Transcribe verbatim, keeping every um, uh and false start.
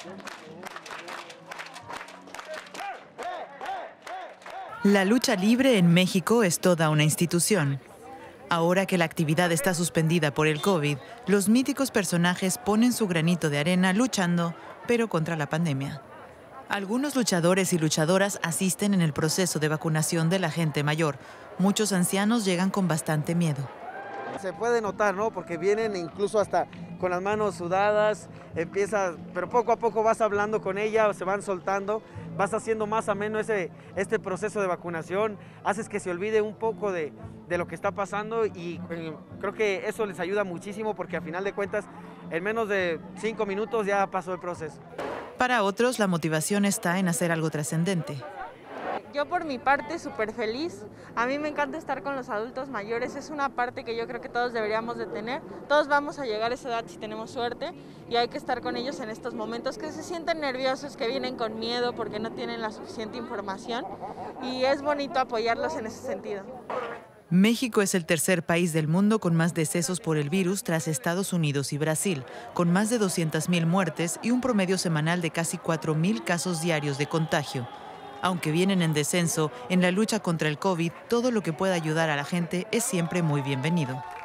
La lucha libre en México es toda una institución. Ahora que la actividad está suspendida por el COVID, los míticos personajes ponen su granito de arena luchando, pero contra la pandemia. Algunos luchadores y luchadoras asisten en el proceso de vacunación de la gente mayor. Muchos ancianos llegan con bastante miedo. Se puede notar, ¿no? Porque vienen incluso hasta con las manos sudadas, empiezas, pero poco a poco vas hablando con ella, se van soltando, vas haciendo más ameno ese, este proceso de vacunación, haces que se olvide un poco de, de lo que está pasando y eh, creo que eso les ayuda muchísimo porque a final de cuentas en menos de cinco minutos ya pasó el proceso. Para otros, la motivación está en hacer algo trascendente. Yo por mi parte súper feliz, a mí me encanta estar con los adultos mayores, es una parte que yo creo que todos deberíamos de tener, todos vamos a llegar a esa edad si tenemos suerte y hay que estar con ellos en estos momentos que se sienten nerviosos, que vienen con miedo porque no tienen la suficiente información y es bonito apoyarlos en ese sentido. México es el tercer país del mundo con más decesos por el virus tras Estados Unidos y Brasil, con más de doscientas mil muertes y un promedio semanal de casi cuatro mil casos diarios de contagio. Aunque vienen en descenso, en la lucha contra el COVID, todo lo que pueda ayudar a la gente es siempre muy bienvenido.